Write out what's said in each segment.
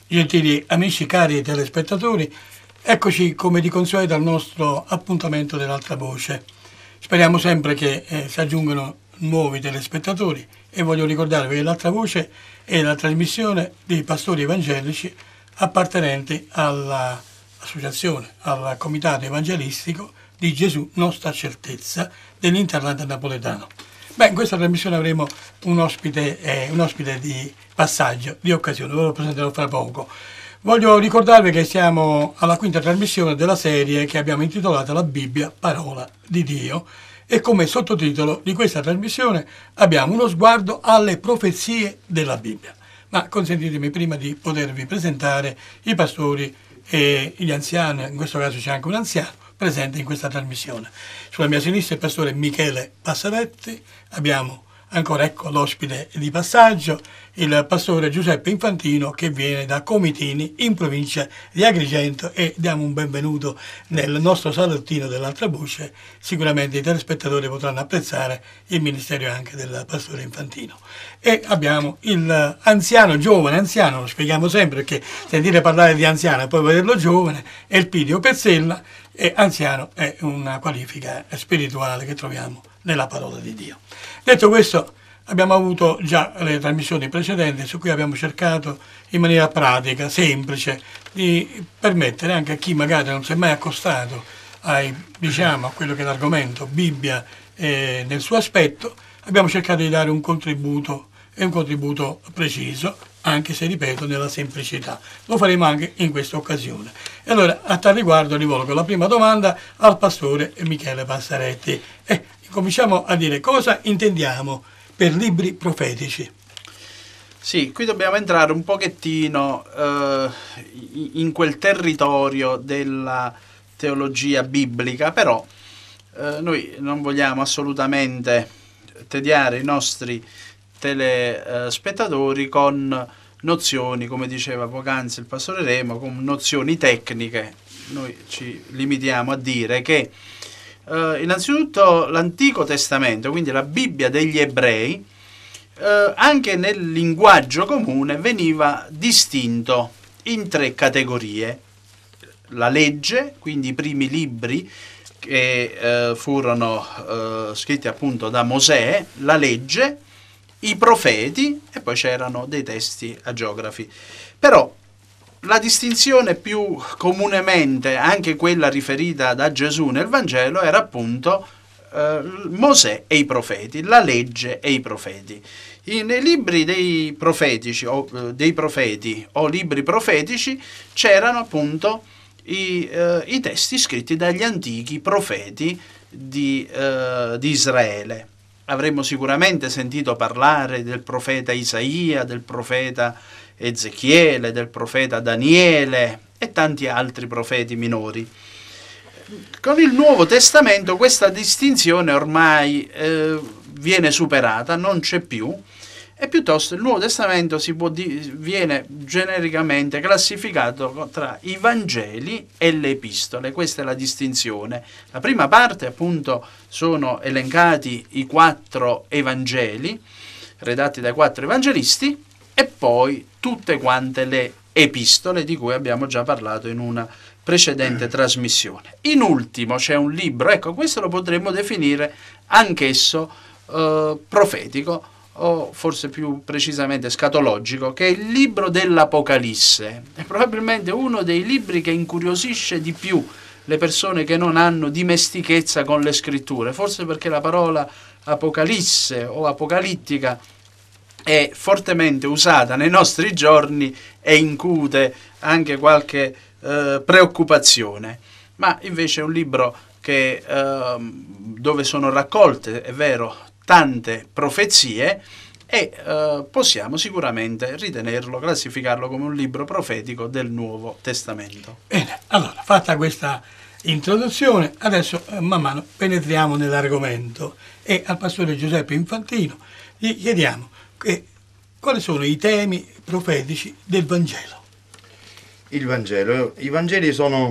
Gentili amici, cari telespettatori, eccoci come di consueto al nostro appuntamento dell'altra voce. Speriamo sempre che si aggiungano nuovi telespettatori e voglio ricordarvi che l'altra voce è la trasmissione dei pastori evangelici appartenenti all'associazione, al comitato evangelistico di Gesù Nostra Certezza dell'Interland napoletano. In questa trasmissione avremo un ospite di passaggio, di occasione, ve lo presenterò fra poco. Voglio ricordarvi che siamo alla quinta trasmissione della serie che abbiamo intitolata La Bibbia, Parola di Dio, e come sottotitolo di questa trasmissione abbiamo uno sguardo alle profezie della Bibbia. Ma consentitemi prima di potervi presentare i pastori e gli anziani, in questo caso c'è anche un anziano presente in questa trasmissione. Sulla mia sinistra il pastore Michele Passaretti, abbiamo ancora l'ospite di passaggio, il pastore Giuseppe Infantino che viene da Comitini in provincia di Agrigento, e diamo un benvenuto nel nostro salottino dell'altra voce. Sicuramente i telespettatori potranno apprezzare il ministero anche del pastore Infantino. E abbiamo il giovane anziano, lo spieghiamo sempre perché sentire parlare di anziano e poi vederlo giovane, Elpidio Pezzella, e anziano è una qualifica spirituale che troviamo nella parola di Dio. Detto questo, abbiamo avuto già le trasmissioni precedenti su cui abbiamo cercato in maniera pratica, semplice, di permettere anche a chi magari non si è mai accostato a quello che è l'argomento Bibbia nel suo aspetto, abbiamo cercato di dare un contributo preciso, anche se, ripeto, nella semplicità. Lo faremo anche in questa occasione. E allora, a tal riguardo, rivolgo la prima domanda al pastore Michele Passaretti. Cominciamo a dire cosa intendiamo per libri profetici. Sì, qui dobbiamo entrare un pochettino in quel territorio della teologia biblica, però noi non vogliamo assolutamente tediare i nostri telespettatori con nozioni, come diceva poc'anzi il pastore Remo, con nozioni tecniche. Noi ci limitiamo a dire che innanzitutto l'Antico Testamento, quindi la Bibbia degli ebrei, anche nel linguaggio comune veniva distinto in 3 categorie: la legge, quindi i primi libri che furono scritti appunto da Mosè, la legge, i profeti, e poi c'erano dei testi agiografi. Però la distinzione più comunemente, anche quella riferita da Gesù nel Vangelo, era appunto Mosè e i profeti, la legge e i profeti. Nei libri dei profetici o libri profetici c'erano appunto i testi scritti dagli antichi profeti di Israele. Avremmo sicuramente sentito parlare del profeta Isaia, del profeta Ezechiele, del profeta Daniele e tanti altri profeti minori. Con il Nuovo Testamento questa distinzione ormai viene superata, non c'è più, e piuttosto il Nuovo Testamento viene genericamente classificato tra i Vangeli e le Epistole. Questa è la distinzione. La prima parte, appunto, sono elencati i 4 Evangeli, redatti dai 4 evangelisti, e poi tutte quante le Epistole, di cui abbiamo già parlato in una precedente trasmissione. In ultimo c'è un libro, questo lo potremmo definire anch'esso profetico, o forse più precisamente escatologico, che è il libro dell'Apocalisse. È probabilmente uno dei libri che incuriosisce di più le persone che non hanno dimestichezza con le scritture, forse perché la parola apocalisse o apocalittica è fortemente usata nei nostri giorni e incute anche qualche preoccupazione. Ma invece è un libro che dove sono raccolte, è vero, tante profezie, e possiamo sicuramente ritenerlo, classificarlo come un libro profetico del Nuovo Testamento. Bene, allora, fatta questa introduzione, adesso man mano penetriamo nell'argomento, e al pastore Giuseppe Infantino gli chiediamo quali sono i temi profetici del Vangelo. Il Vangelo, i Vangeli sono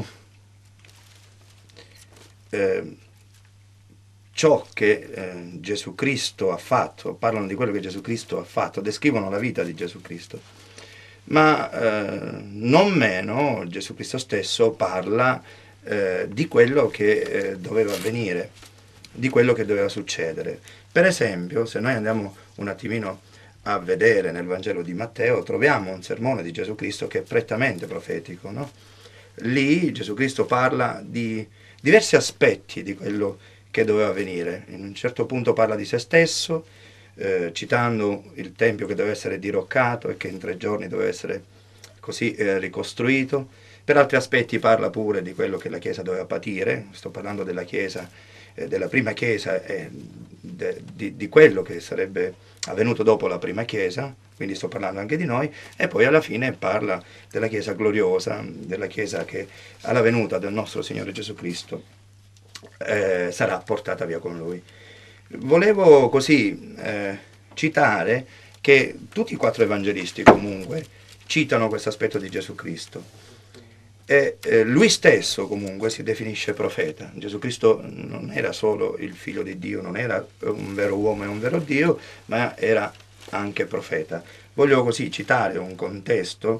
ciò che Gesù Cristo ha fatto, parlano di quello che Gesù Cristo ha fatto, descrivono la vita di Gesù Cristo. ma non meno Gesù Cristo stesso parla di quello che doveva avvenire, di quello che doveva succedere. Per esempio, se noi andiamo un attimino a vedere nel Vangelo di Matteo, troviamo un sermone di Gesù Cristo che è prettamente profetico, no? Lì Gesù Cristo parla di diversi aspetti di quello che doveva avvenire. In un certo punto parla di se stesso, citando il Tempio che doveva essere diroccato e che in 3 giorni doveva essere così ricostruito. Per altri aspetti parla pure di quello che la Chiesa doveva patire. Sto parlando della Chiesa, della prima Chiesa e di quello che sarebbe avvenuto dopo la prima Chiesa, quindi sto parlando anche di noi, e poi alla fine parla della Chiesa gloriosa, della Chiesa che alla venuta del nostro Signore Gesù Cristo sarà portata via con Lui. Volevo così citare che tutti i 4 evangelisti comunque citano questo aspetto di Gesù Cristo. E lui stesso comunque si definisce profeta. Gesù Cristo non era solo il figlio di Dio, non era un vero uomo e un vero Dio, ma era anche profeta. Voglio così citare un contesto,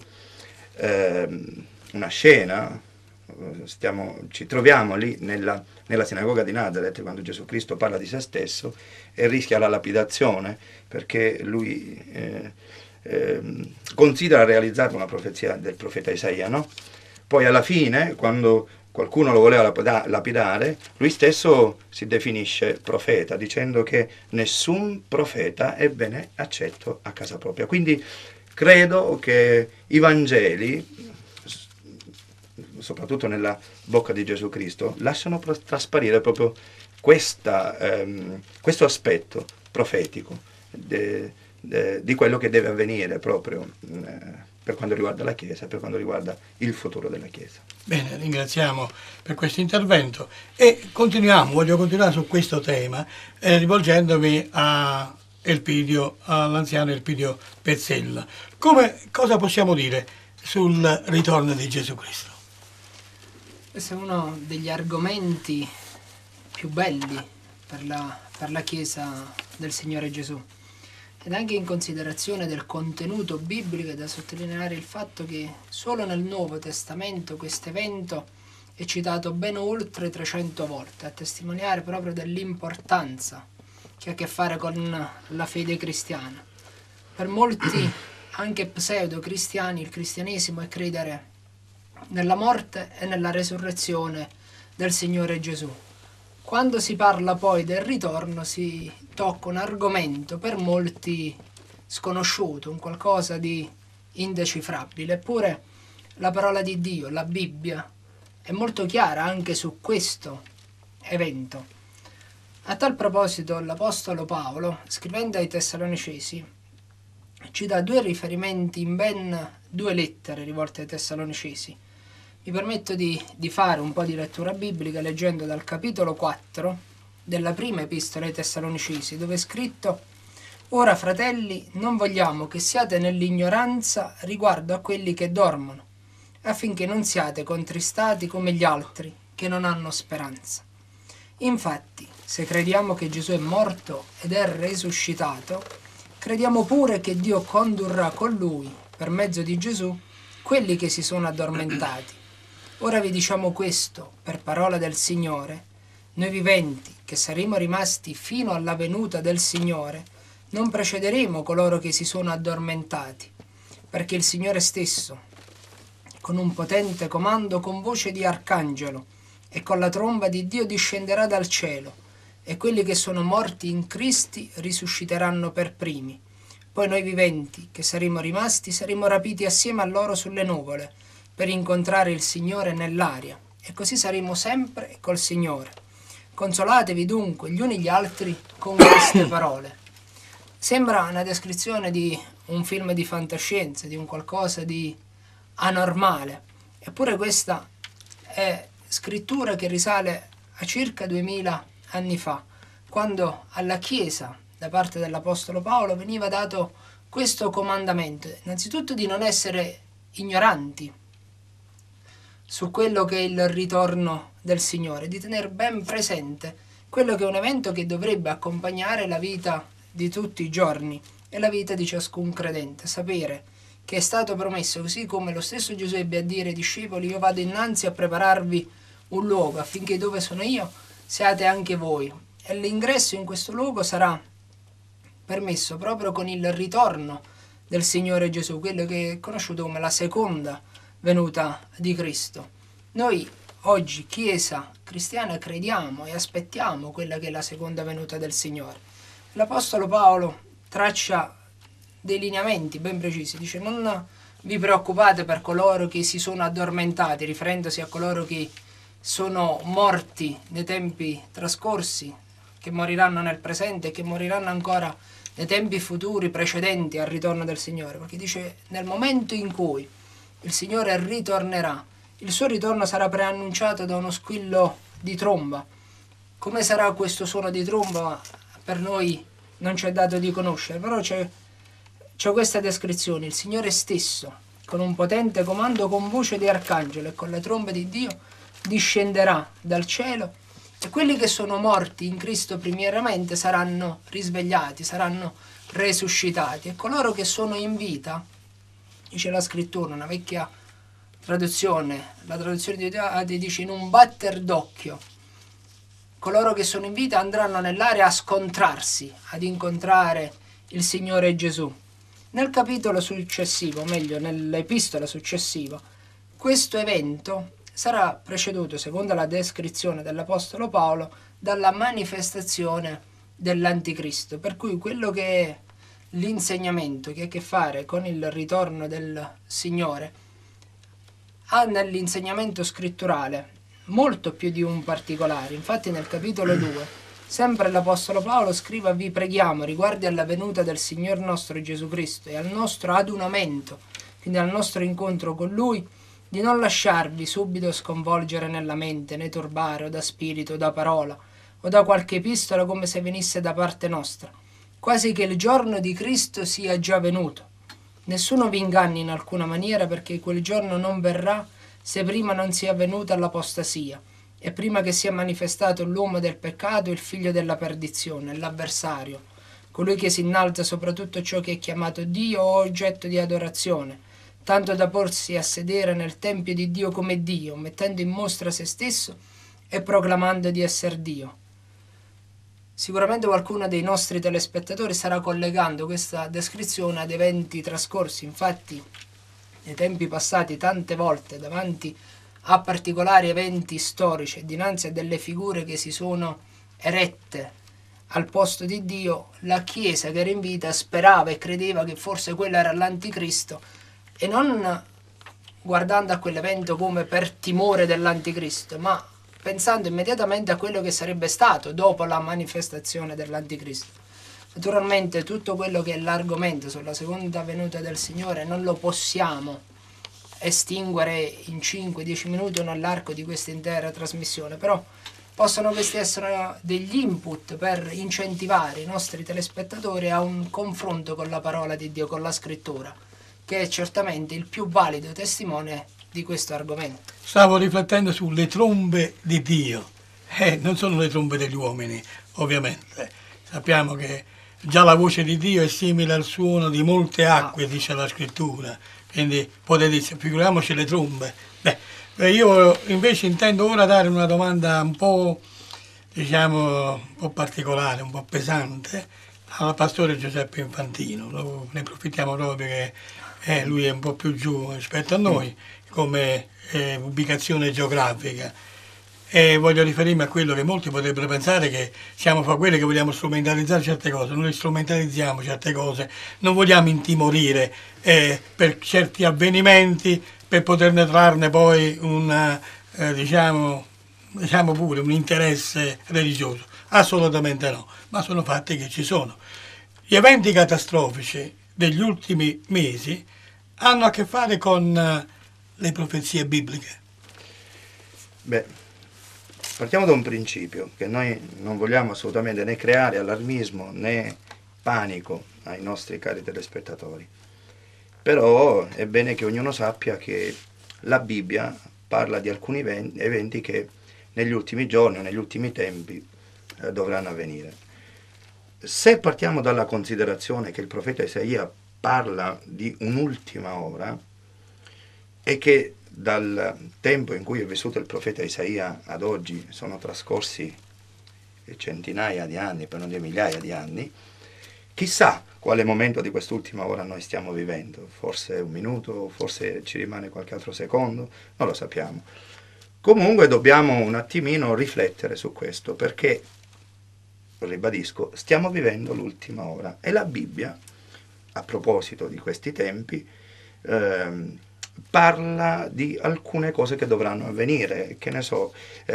una scena. Ci troviamo lì nella sinagoga di Nazaret, quando Gesù Cristo parla di se stesso e rischia la lapidazione perché lui considera realizzata una profezia del profeta Isaia, no? Poi alla fine, quando qualcuno lo voleva lapidare, lui stesso si definisce profeta, dicendo che nessun profeta è bene accetto a casa propria. Quindi credo che i Vangeli, soprattutto nella bocca di Gesù Cristo, lasciano trasparire proprio questo aspetto profetico di quello che deve avvenire proprio per quando riguarda la Chiesa, per quando riguarda il futuro della Chiesa. Bene, ringraziamo per questo intervento e voglio continuare su questo tema rivolgendomi all'anziano Elpidio Pezzella. Cosa possiamo dire sul ritorno di Gesù Cristo? Questo è uno degli argomenti più belli per la Chiesa del Signore Gesù. Ed anche in considerazione del contenuto biblico è da sottolineare il fatto che solo nel Nuovo Testamento questo evento è citato ben oltre 300 volte, a testimoniare proprio dell'importanza che ha a che fare con la fede cristiana. Per molti, anche pseudo-cristiani, il cristianesimo è credere nella morte e nella resurrezione del Signore Gesù. Quando si parla poi del ritorno si tocca un argomento per molti sconosciuto, un qualcosa di indecifrabile. Eppure la parola di Dio, la Bibbia, è molto chiara anche su questo evento. A tal proposito l'Apostolo Paolo, scrivendo ai Tessalonicesi, ci dà 2 riferimenti in ben 2 lettere rivolte ai Tessalonicesi. Mi permetto di fare un po' di lettura biblica leggendo dal capitolo 4 della prima epistola ai Tessalonicesi, dove è scritto: «Ora, fratelli, non vogliamo che siate nell'ignoranza riguardo a quelli che dormono, affinché non siate contristati come gli altri, che non hanno speranza. Infatti, se crediamo che Gesù è morto ed è risuscitato, crediamo pure che Dio condurrà con Lui, per mezzo di Gesù, quelli che si sono addormentati. Ora vi diciamo questo, per parola del Signore: noi viventi, che saremo rimasti fino alla venuta del Signore, non precederemo coloro che si sono addormentati, perché il Signore stesso, con un potente comando, con voce di arcangelo e con la tromba di Dio discenderà dal cielo, e quelli che sono morti in Cristo risusciteranno per primi. Poi noi viventi, che saremo rimasti, saremo rapiti assieme a loro sulle nuvole, per incontrare il Signore nell'aria, e così saremo sempre col Signore. Consolatevi dunque gli uni gli altri con queste parole». Sembra una descrizione di un film di fantascienza, di un qualcosa di anormale, eppure questa è scrittura che risale a circa 2000 anni fa, quando alla Chiesa, da parte dell'Apostolo Paolo, veniva dato questo comandamento, innanzitutto di non essere ignoranti su quello che è il ritorno del Signore, di tenere ben presente quello che è un evento che dovrebbe accompagnare la vita di tutti i giorni e la vita di ciascun credente, sapere che è stato promesso, così come lo stesso Gesù ebbe a dire ai discepoli: io vado innanzi a prepararvi un luogo affinché dove sono io siate anche voi. E l'ingresso in questo luogo sarà permesso proprio con il ritorno del Signore Gesù, quello che è conosciuto come la seconda venuta di Cristo. Noi oggi, Chiesa cristiana, crediamo e aspettiamo quella che è la seconda venuta del Signore. L'Apostolo Paolo traccia dei lineamenti ben precisi, dice: non vi preoccupate per coloro che si sono addormentati, riferendosi a coloro che sono morti nei tempi trascorsi, che moriranno nel presente e che moriranno ancora nei tempi futuri precedenti al ritorno del Signore, perché dice: nel momento in cui il Signore ritornerà, il suo ritorno sarà preannunciato da uno squillo di tromba. Come sarà questo suono di tromba per noi non c'è dato di conoscere, però c'è questa descrizione: il Signore stesso, con un potente comando, con voce di arcangelo e con le trombe di Dio, discenderà dal cielo, e quelli che sono morti in Cristo primariamente saranno risvegliati, saranno resuscitati, e coloro che sono in vita, dice la scrittura, una vecchia traduzione, la traduzione di Teade dice: in un batter d'occhio, coloro che sono in vita andranno nell'aria a scontrarsi, ad incontrare il Signore Gesù. Nel capitolo successivo, meglio nell'epistola successiva, questo evento sarà preceduto, secondo la descrizione dell'Apostolo Paolo, dalla manifestazione dell'Anticristo, per cui quello che è l'insegnamento che ha a che fare con il ritorno del Signore ha nell'insegnamento scritturale molto più di un particolare. Infatti nel capitolo 2 sempre l'Apostolo Paolo scrive: vi preghiamo riguardo alla venuta del Signor nostro Gesù Cristo e al nostro adunamento, quindi al nostro incontro con Lui, di non lasciarvi subito sconvolgere nella mente, né turbare o da spirito o da parola o da qualche epistola come se venisse da parte nostra, quasi che il giorno di Cristo sia già venuto. Nessuno vi inganni in alcuna maniera, perché quel giorno non verrà se prima non sia venuta l'apostasia e prima che sia manifestato l'uomo del peccato, il figlio della perdizione, l'avversario, colui che si innalza sopra tutto ciò che è chiamato Dio o oggetto di adorazione, tanto da porsi a sedere nel tempio di Dio come Dio, mettendo in mostra se stesso e proclamando di essere Dio. Sicuramente qualcuno dei nostri telespettatori starà collegando questa descrizione ad eventi trascorsi. Infatti, nei tempi passati, tante volte, davanti a particolari eventi storici e dinanzi a delle figure che si sono erette al posto di Dio, la Chiesa che era in vita sperava e credeva che forse quello era l'Anticristo, e non guardando a quell'evento come per timore dell'Anticristo, ma pensando immediatamente a quello che sarebbe stato dopo la manifestazione dell'Anticristo. Naturalmente tutto quello che è l'argomento sulla seconda venuta del Signore non lo possiamo estinguere in 5-10 minuti o nell'arco di questa intera trasmissione, però possono questi essere degli input per incentivare i nostri telespettatori a un confronto con la parola di Dio, con la scrittura, che è certamente il più valido testimone di questo argomento. Stavo riflettendo sulle trombe di Dio. Non sono le trombe degli uomini, ovviamente. Sappiamo che già la voce di Dio è simile al suono di molte acque, dice la scrittura. Quindi potete dire, figuriamoci le trombe. Io invece intendo ora dare una domanda un po', diciamo, un po' particolare, un po' pesante, al pastore Giuseppe Infantino. Ne approfittiamo proprio che lui è un po' più giù rispetto a noi come ubicazione geografica, e voglio riferirmi a quello che molti potrebbero pensare, che siamo fra quelli che vogliamo strumentalizzare certe cose. Noi strumentalizziamo certe cose, non vogliamo intimorire per certi avvenimenti per poterne trarne poi un diciamo pure un interesse religioso. Assolutamente no, ma sono fatti che ci sono. Gli eventi catastrofici degli ultimi mesi hanno a che fare con le profezie bibliche. Partiamo da un principio, che noi non vogliamo assolutamente né creare allarmismo né panico ai nostri cari telespettatori. Però è bene che ognuno sappia che la Bibbia parla di alcuni eventi che negli ultimi giorni o negli ultimi tempi dovranno avvenire. Se partiamo dalla considerazione che il profeta Isaia parla di un'ultima ora e che dal tempo in cui è vissuto il profeta Isaia ad oggi sono trascorsi centinaia di anni, per non dire migliaia di anni. Chissà quale momento di quest'ultima ora noi stiamo vivendo, forse un minuto, forse ci rimane qualche altro secondo, non lo sappiamo. Comunque dobbiamo un attimino riflettere su questo, perché, ribadisco, stiamo vivendo l'ultima ora e la Bibbia, a proposito di questi tempi, parla di alcune cose che dovranno avvenire. Che ne so,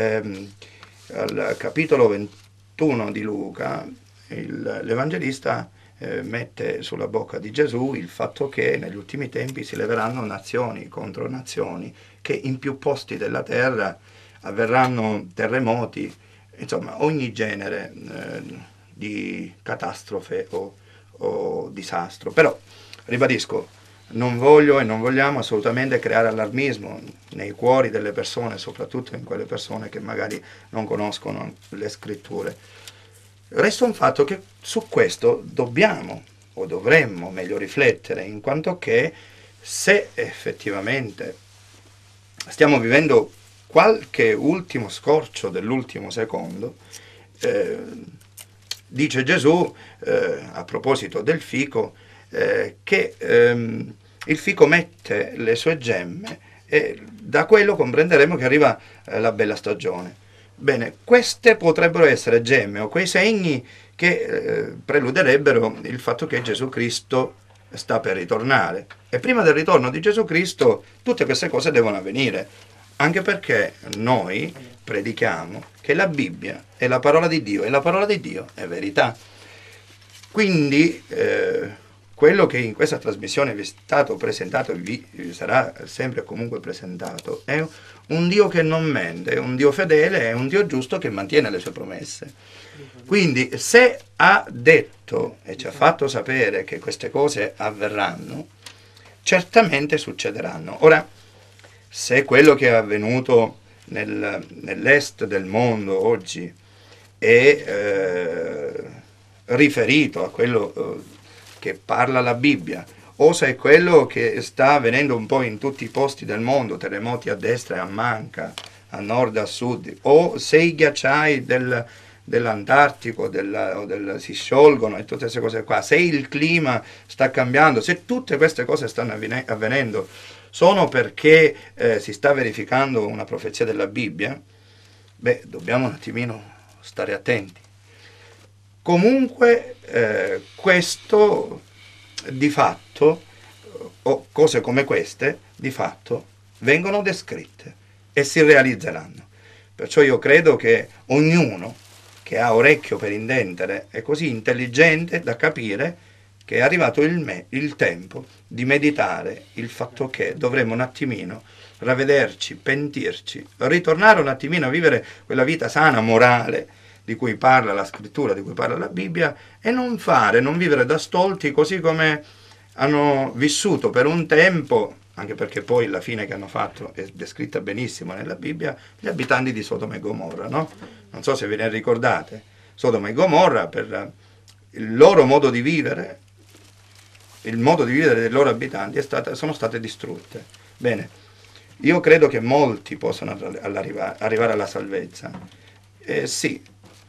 al capitolo 21 di Luca l'Evangelista mette sulla bocca di Gesù il fatto che negli ultimi tempi si leveranno nazioni contro nazioni, che in più posti della terra avverranno terremoti, insomma ogni genere di catastrofe o disastro. Però, ribadisco, non voglio e non vogliamo assolutamente creare allarmismo nei cuori delle persone, soprattutto in quelle persone che magari non conoscono le scritture. Resta un fatto che su questo dobbiamo, o dovremmo meglio riflettere, in quanto che se effettivamente stiamo vivendo qualche ultimo scorcio dell'ultimo secondo, dice Gesù, a proposito del fico, che il fico mette le sue gemme e da quello comprenderemo che arriva la bella stagione. Bene, queste potrebbero essere gemme o quei segni che preluderebbero il fatto che Gesù Cristo sta per ritornare. E prima del ritorno di Gesù Cristo tutte queste cose devono avvenire, anche perché noi predichiamo che la Bibbia è la parola di Dio e la parola di Dio è verità. Quindi quello che in questa trasmissione vi è stato presentato e vi sarà sempre e comunque presentato è un Dio che non mente, è un Dio fedele, è un Dio giusto che mantiene le sue promesse. Quindi se ha detto e ci ha fatto sapere che queste cose avverranno, certamente succederanno. Ora, se quello che è avvenuto nell'est del mondo oggi è riferito a quello che parla la Bibbia, o se è quello che sta avvenendo un po' in tutti i posti del mondo, terremoti a destra e a manca, a nord e a sud, o se i ghiacciai dell'Antartico si sciolgono e tutte queste cose qua, se il clima sta cambiando, se tutte queste cose stanno avvenendo, sono perché si sta verificando una profezia della Bibbia, beh, dobbiamo un attimino stare attenti. Comunque questo di fatto, o cose come queste, di fatto vengono descritte e si realizzeranno. Perciò io credo che ognuno che ha orecchio per intendere è così intelligente da capire che è arrivato il tempo di meditare il fatto che dovremmo un attimino ravvederci, pentirci, ritornare un attimino a vivere quella vita sana, morale, di cui parla la scrittura, di cui parla la Bibbia, e non vivere da stolti così come hanno vissuto per un tempo, anche perché poi la fine che hanno fatto è descritta benissimo nella Bibbia, gli abitanti di Sodoma e Gomorra, no? Non so se ve ne ricordate. Sodoma e Gomorra, per il loro modo di vivere, il modo di vivere dei loro abitanti sono state distrutte. Bene, io credo che molti possano arrivare alla salvezza. Sì,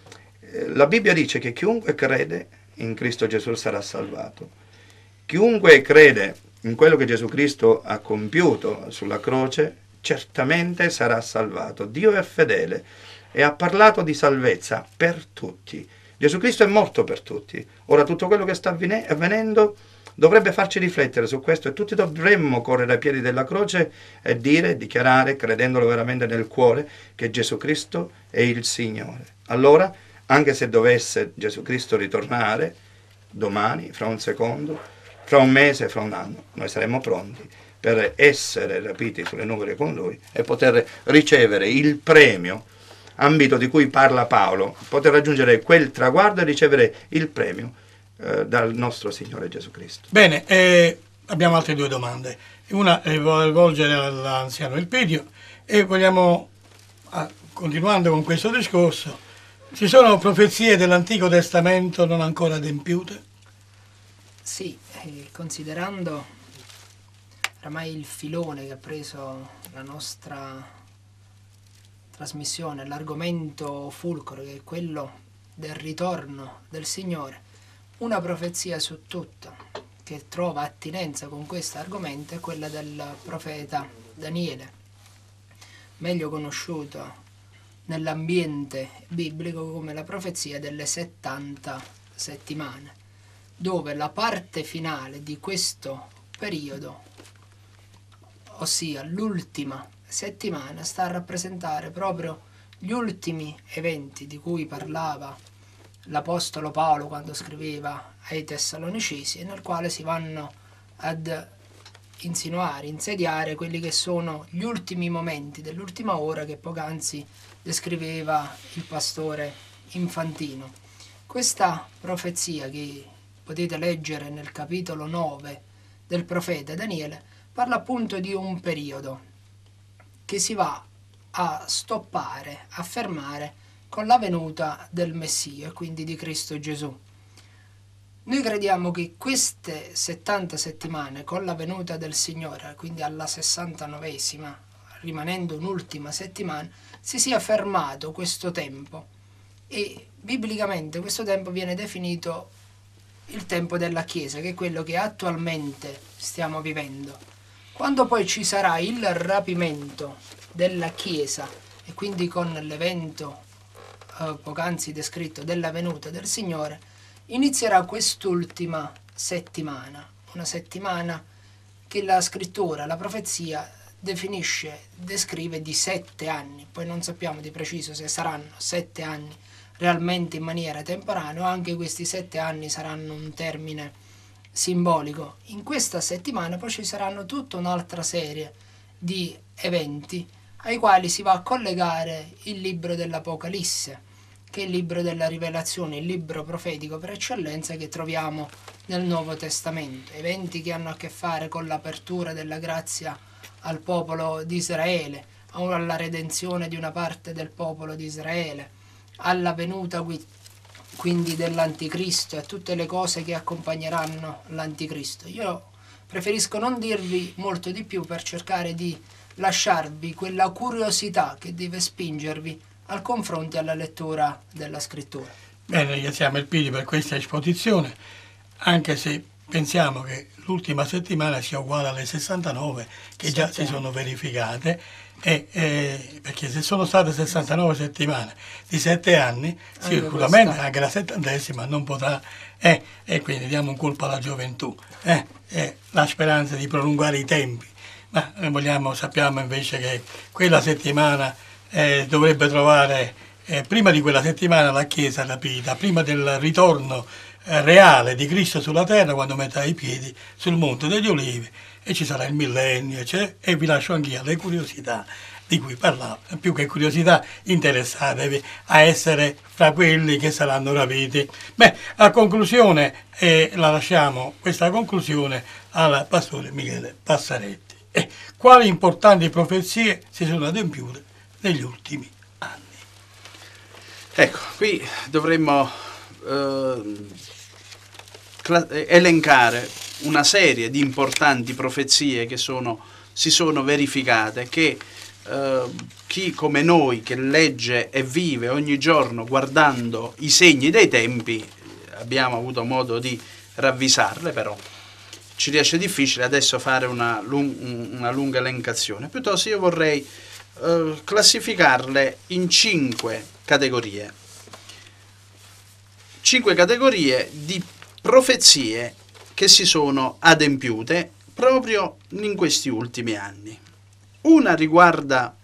la Bibbia dice che chiunque crede in Cristo Gesù sarà salvato. Chiunque crede in quello che Gesù Cristo ha compiuto sulla croce, certamente sarà salvato. Dio è fedele e ha parlato di salvezza per tutti. Gesù Cristo è morto per tutti. Ora tutto quello che sta avvenendo dovrebbe farci riflettere su questo e tutti dovremmo correre ai piedi della croce e dichiarare, credendolo veramente nel cuore, che Gesù Cristo è il Signore. Allora, anche se dovesse Gesù Cristo ritornare domani, fra un secondo, fra un mese, fra un anno, noi saremo pronti per essere rapiti sulle nuvole con Lui e poter ricevere il premio ambito di cui parla Paolo, poter raggiungere quel traguardo e ricevere il premio dal nostro Signore Gesù Cristo. Bene, abbiamo altre due domande. Una voglio rivolgere all'anziano Elpidio e vogliamo, continuando con questo discorso, ci sono profezie dell'Antico Testamento non ancora adempiute? Sì, considerando oramai il filone che ha preso la nostra trasmissione, l'argomento fulcro che è quello del ritorno del Signore, una profezia su tutto che trova attinenza con questo argomento è quella del profeta Daniele, meglio conosciuto nell'ambiente biblico come la profezia delle 70 settimane, dove la parte finale di questo periodo, ossia l'ultima settimana, sta a rappresentare proprio gli ultimi eventi di cui parlava l'Apostolo Paolo quando scriveva ai Tessalonicesi, e nel quale si vanno ad insinuare, insediare quelli che sono gli ultimi momenti dell'ultima ora che poc'anzi descriveva il pastore Infantino. Questa profezia che potete leggere nel capitolo 9 del profeta Daniele parla appunto di un periodo che si va a stoppare, a fermare con la venuta del Messia, quindi di Cristo Gesù. Noi crediamo che queste 70 settimane con la venuta del Signore, quindi alla 69esima, rimanendo un'ultima settimana, si sia fermato questo tempo, e biblicamente questo tempo viene definito il tempo della Chiesa, che è quello che attualmente stiamo vivendo. Quando poi ci sarà il rapimento della Chiesa, e quindi con l'evento poc'anzi descritto della venuta del Signore, inizierà quest'ultima settimana, una settimana che la scrittura, la profezia descrive di 7 anni, poi non sappiamo di preciso se saranno 7 anni realmente in maniera temporanea o anche questi 7 anni saranno un termine simbolico. In questa settimana poi ci saranno tutta un'altra serie di eventi ai quali si va a collegare il libro dell'Apocalisse, che è il libro della rivelazione, il libro profetico per eccellenza che troviamo nel Nuovo Testamento. Eventi che hanno a che fare con l'apertura della grazia al popolo di Israele, alla redenzione di una parte del popolo di Israele, alla venuta quindi dell'Anticristo e a tutte le cose che accompagneranno l'Anticristo. Io preferisco non dirvi molto di più per cercare di lasciarvi quella curiosità che deve spingervi al confronto e alla lettura della scrittura. Bene, ringraziamo il Pidi per questa esposizione, anche se pensiamo che l'ultima settimana sia uguale alle 69 che già si sono verificate, perché se sono state 69 settimane di 7 anni, sicuramente anche la 70ª non potrà, e quindi diamo un colpo alla gioventù, la speranza di prolungare i tempi. Ma sappiamo invece che quella settimana dovrebbe trovare, prima di quella settimana, la Chiesa rapita, prima del ritorno reale di Cristo sulla terra, quando metterà i piedi sul Monte degli Olivi, e ci sarà il millennio, e vi lascio anch'io le curiosità di cui parlavo. Più che curiosità, interessatevi a essere fra quelli che saranno rapiti. Beh, a conclusione, la lasciamo questa conclusione al pastore Michele Passaretti. Quali importanti profezie si sono adempiute negli ultimi anni? Ecco, qui dovremmo elencare una serie di importanti profezie che si sono verificate, che chi come noi, che legge e vive ogni giorno guardando i segni dei tempi, abbiamo avuto modo di ravvisarle, però ci riesce difficile adesso fare una lunga elencazione. Piuttosto io vorrei classificarle in 5 categorie. 5 categorie di profezie che si sono adempiute proprio in questi ultimi anni. Una riguarda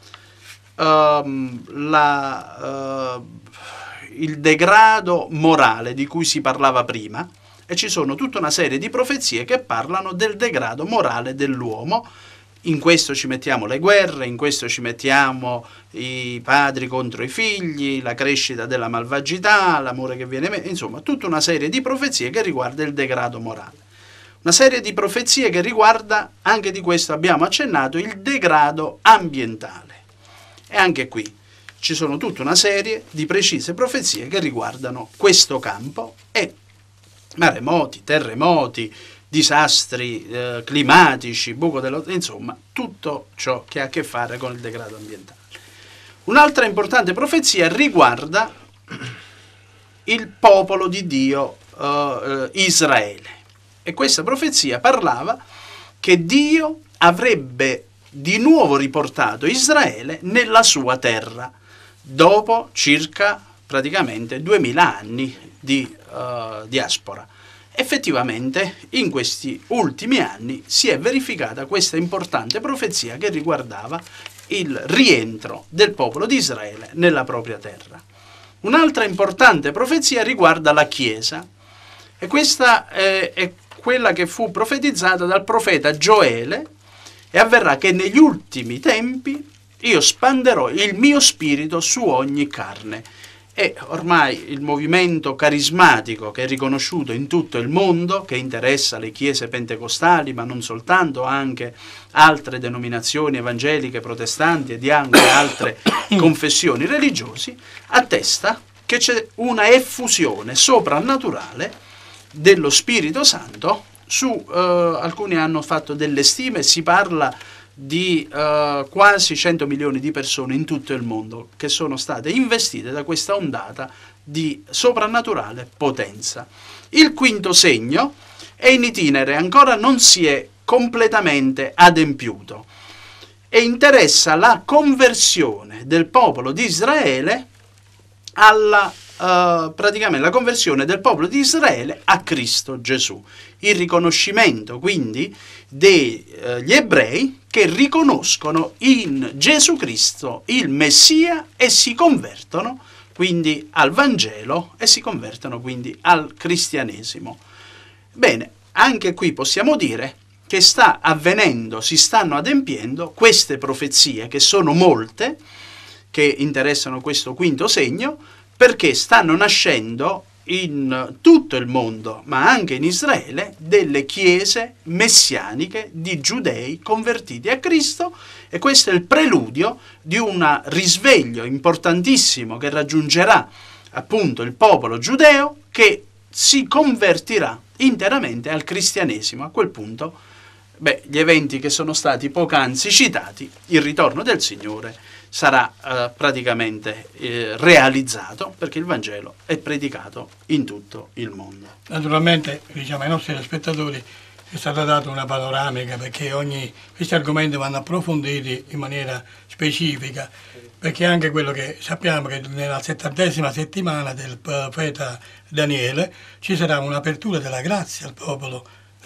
il degrado morale di cui si parlava prima, e ci sono tutta una serie di profezie che parlano del degrado morale dell'uomo. In questo ci mettiamo le guerre, in questo ci mettiamo i padri contro i figli, la crescita della malvagità, l'amore che viene meno, insomma tutta una serie di profezie che riguarda il degrado morale. Una serie di profezie che riguarda, anche di questo abbiamo accennato, il degrado ambientale. E anche qui ci sono tutta una serie di precise profezie che riguardano questo campo, e maremoti, terremoti, disastri climatici, buco insomma, tutto ciò che ha a che fare con il degrado ambientale. Un'altra importante profezia riguarda il popolo di Dio Israele, e questa profezia parlava che Dio avrebbe di nuovo riportato Israele nella sua terra dopo circa praticamente 2000 anni di diaspora. Effettivamente in questi ultimi anni si è verificata questa importante profezia che riguardava il rientro del popolo di Israele nella propria terra. Un'altra importante profezia riguarda la Chiesa, e questa è quella che fu profetizzata dal profeta Gioele: e avverrà che negli ultimi tempi io spanderò il mio spirito su ogni carne. E ormai il movimento carismatico che è riconosciuto in tutto il mondo, che interessa le chiese pentecostali, ma non soltanto, anche altre denominazioni evangeliche, protestanti e di anche altre confessioni religiosi, attesta che c'è una effusione soprannaturale dello Spirito Santo alcuni hanno fatto delle stime, si parla di quasi 100 milioni di persone in tutto il mondo che sono state investite da questa ondata di soprannaturale potenza. Il quinto segno è in itinere, ancora non si è completamente adempiuto, e interessa la conversione del popolo di Israele praticamente la conversione del popolo di Israele a Cristo Gesù, il riconoscimento quindi degli ebrei che riconoscono in Gesù Cristo il Messia e si convertono quindi al Vangelo e si convertono quindi al cristianesimo. Bene, anche qui possiamo dire che sta avvenendo, si stanno adempiendo queste profezie, che sono molte, che interessano questo quinto segno, perché stanno nascendo in tutto il mondo, ma anche in Israele, delle chiese messianiche di giudei convertiti a Cristo, e questo è il preludio di un risveglio importantissimo che raggiungerà appunto il popolo giudeo, che si convertirà interamente al cristianesimo. A quel punto, gli eventi che sono stati poc'anzi citati, il ritorno del Signore, sarà praticamente realizzato, perché il Vangelo è predicato in tutto il mondo. Naturalmente, diciamo, ai nostri spettatori è stata data una panoramica, perché questi argomenti vanno approfonditi in maniera specifica, perché anche quello che sappiamo che nella 70ª settimana del profeta Daniele ci sarà un'apertura della grazia al popolo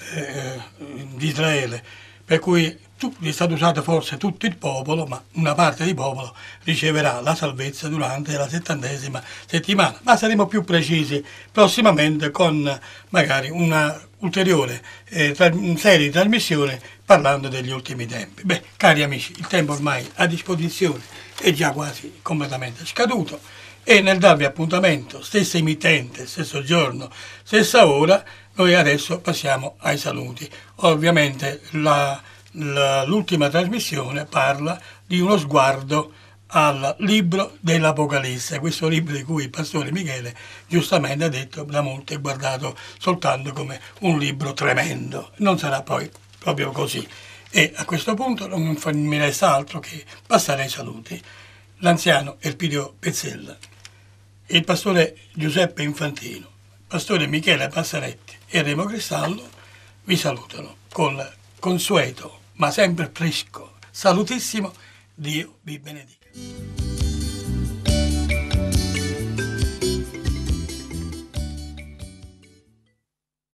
di Israele, per cui è stato usato forse tutto il popolo, ma una parte del popolo riceverà la salvezza durante la 70ª settimana. Ma saremo più precisi prossimamente con magari una ulteriore serie di trasmissioni parlando degli ultimi tempi. Cari amici, il tempo ormai a disposizione è già quasi completamente scaduto, e nel darvi appuntamento, stessa emittente, stesso giorno, stessa ora, noi adesso passiamo ai saluti. Ovviamente l'ultima trasmissione parla di uno sguardo al libro dell'Apocalisse, questo libro di cui il pastore Michele giustamente ha detto da molti è guardato soltanto come un libro tremendo. Non sarà poi proprio così, e a questo punto non mi resta altro che passare ai saluti. L'anziano Elpidio Pezzella, il pastore Giuseppe Infantino, il pastore Michele Passaretti e Remo Cristallo vi salutano con consueto ma sempre fresco salutissimo. Dio vi benedica.